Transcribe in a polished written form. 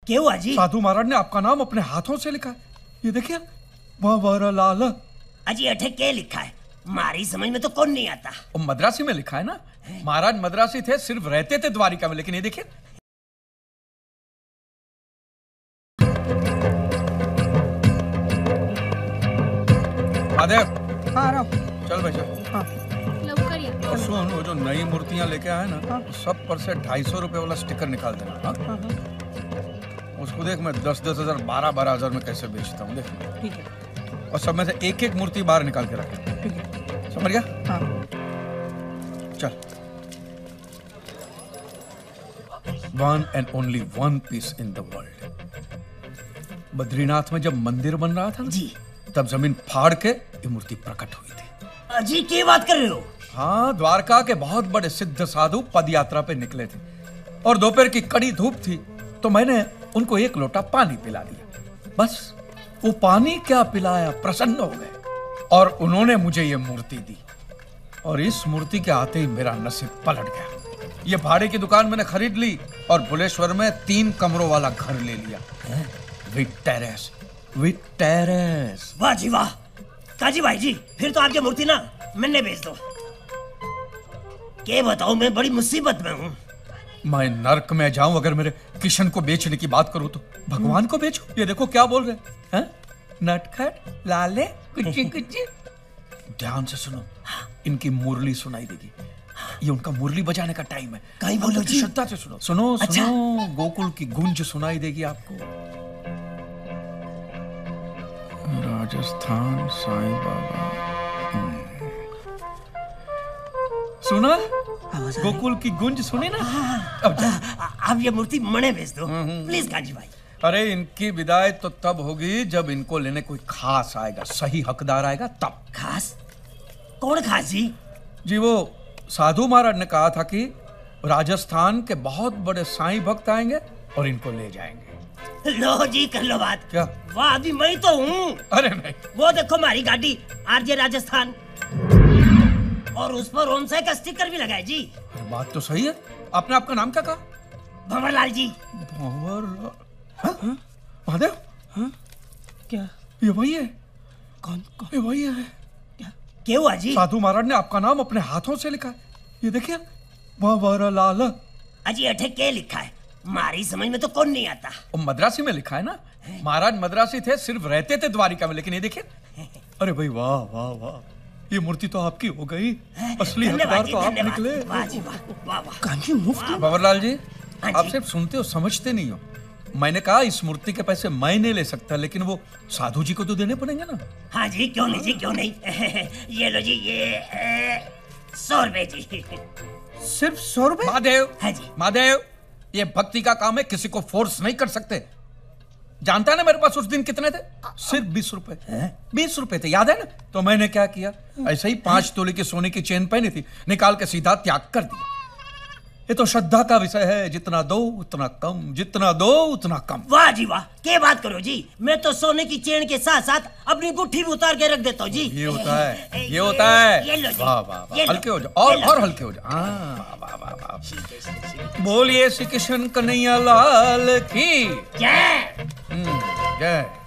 क्या हुआ जी? साधु महाराज ने आपका नाम अपने हाथों से लिखा है, ये देखिए। बाबा लाल अजी अठे क्या लिखा है? मारी समझ में तो कौन नहीं आता। और मद्रासी में लिखा है ना। महाराज मद्रासी थे, सिर्फ रहते थे द्वारिका में, लेकिन ये देखिए। आदेव। हाँ रहा हूँ। चल भाई चल। हाँ। और सुन, वो जो नई मूर्तियां लेके आए ना, हाँ। सब पर से 250 रुपए वाला स्टिकर निकाल देना। हाँ? हाँ। उसको देख, मैं 10-10 हजार 12-12 हजार में कैसे बेचता हूँ, देख। ठीक है। और सब में से एक एक मूर्ति बाहर निकाल के रख। ठीक है, समझ गया? हाँ। चल। 1 and only 1 piece in the world। Badrinath में जब मंदिर बन रहा था जी, तब जमीन फाड़ के ये मूर्ति प्रकट हुई थी। अजी क्या बात कर रहे हो? हाँ, द्वारका के बहुत बड़े सिद्ध साधु पद यात्रा पे निकले थे और दोपहर की कड़ी धूप थी, तो मैंने उनको 1 लोटा पानी पिला दिया। बस वो पानी क्या पिलाया, प्रसन्न हो गए और उन्होंने मुझे ये मूर्ति दी। और इस मूर्ति के आते ही मेरा नसीब पलट गया। ये भाड़े की दुकान मैंने खरीद ली और भुलेश्वर में 3 कमरों वाला घर ले लिया, विद टेरेस। With terrace. वाह जी वाह। काजी भाई जी, फिर तो आपकी मूर्ति ना मैंने भेज दो। क्या बताऊं, मैं बड़ी मुसीबत में हूँ। मैं नर्क में जाऊं अगर मेरे किशन को बेचने की बात करूं तो। भगवान को बेचो। ये देखो क्या बोल रहे हैं, नटखट लाले कुची कुची। ध्यान से सुनो, इनकी मुरली सुनाई देगी। ये उनका मुरली बजाने का टाइम है। कहीं बोलो जी। श्रद्धा से सुनो। सुनो अच्छा। सुनो, गोकुल की गूंज सुनाई देगी आपको। राजस्थान साईं बाबा। सुना? गोकुल की गूंज सुनी ना? अब आप ये मूर्ति मने भेज दो प्लीज काजी भाई। अरे इनकी विदाई तो तब होगी जब इनको लेने कोई खास आएगा, सही हकदार आएगा तब। खास? कौन खास जी? जी वो साधु महाराज ने कहा था कि राजस्थान के बहुत बड़े साईं भक्त आएंगे और इनको ले जाएंगे। लो जी, कर लो बात। क्या? वाह, अभी मैं तो हूँ। अरे नहीं, वो देखो हमारी गाड़ी आरजे राजस्थान, और उस पर ओनसाई का स्टिकर भी लगा है जी। बात तो सही है। आपने आपका नाम क्या कहा? भंवरलाल जी। भंवरलाल? महादेव? हाँ? क्या? ये वही है। कौन? ये वही है। क्या हुआ जी? साधु महाराज ने आपका नाम अपने हाथों से लिखा है, ये देखिए। भंवरलाल। अजी अठे क्या लिखा है? मारी समझ में तो कौन नहीं आता। और मद्रासी में लिखा है ना। महाराज मद्रासी थे, सिर्फ रहते थे द्वारिका में, लेकिन ये देखिए। अरे भाई वाह वाह वाह, ये मूर्ति तो आपकी हो गई। असली हकदार तो आप निकले। वाह जी वाह, वाह वाह। कांची मुफ्त। भंवरलाल जी, हाँ आप जी। सिर्फ सुनते हो, समझते नहीं हो। मैंने कहा इस मूर्ति के पैसे मैं नहीं ले सकता, लेकिन वो साधु जी को तो देने पड़ेंगे ना। हाँ जी, क्यों नहीं जी, क्यों नहीं। ये लो जी, ये 100 रुपए जी। सिर्फ 100 रुपए? महादेव। हाँ जी। महादेव, ये भक्ति का काम है, किसी को फोर्स नहीं कर सकते। जानता है ना मेरे पास उस दिन कितने थे? सिर्फ 20 रुपए। 20 रुपए थे, याद है ना? तो मैंने क्या किया, ऐसे ही 5 तोले की सोने की चेन पहनी थी, निकाल के सीधा त्याग कर दिया। ये तो श्रद्धा का विषय है, जितना दो उतना कम, जितना दो उतना कम। वाह जी वाह, क्या बात करो जी। मैं तो सोने की चेन के साथ साथ अपनी गुट्ठी भी उतार के रख देता हूँ जी। ये होता है, ये होता है। ये लो जी। वाह वाह वाह, ये लो। हल्के हो जाओ, और हल्के हो जाओ। वाह वाह वाह वाह। बोलिए श्री कृष्ण कन्हैया लाल की जय। जय।